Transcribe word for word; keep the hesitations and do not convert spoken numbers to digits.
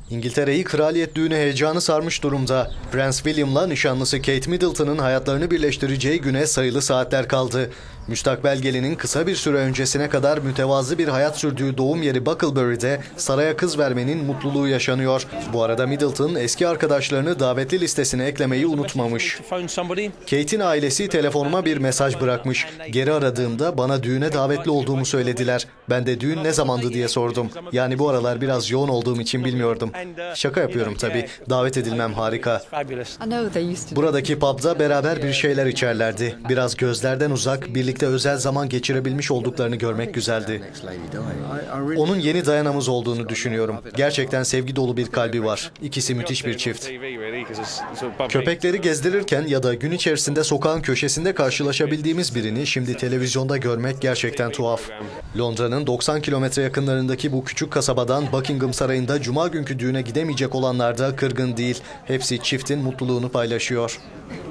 İngiltere'yi kraliyet düğünü heyecanı sarmış durumda. Prens William'la nişanlısı Kate Middleton'ın hayatlarını birleştireceği güne sayılı saatler kaldı. Müstakbel gelinin kısa bir süre öncesine kadar mütevazı bir hayat sürdüğü doğum yeri Bucklebury'de saraya kız vermenin mutluluğu yaşanıyor. Bu arada Middleton eski arkadaşlarını davetli listesine eklemeyi unutmamış. Kate'in ailesi telefonuma bir mesaj bırakmış. Geri aradığımda bana düğüne davetli olduğumu söylediler. Ben de düğün ne zamandı diye sordum. Yani bu aralar biraz yoğun olduğum için bilmiyordum. Şaka yapıyorum tabii. Davet edilmem harika. Buradaki pub'da beraber bir şeyler içerlerdi. Biraz gözlerden uzak, birlikte özel zaman geçirebilmiş olduklarını görmek güzeldi. Onun yeni Diana'mız olduğunu düşünüyorum. Gerçekten sevgi dolu bir kalbi var. İkisi müthiş bir çift. Köpekleri gezdirirken ya da gün içerisinde sokağın köşesinde karşılaşabildiğimiz birini şimdi televizyonda görmek gerçekten tuhaf. Londra'nın doksan kilometre yakınlarındaki bu küçük kasabadan Buckingham Sarayı'nda Cuma günkü düğüne gidemeyecek olanlar da kırgın değil. Hepsi çiftin mutluluğunu paylaşıyor.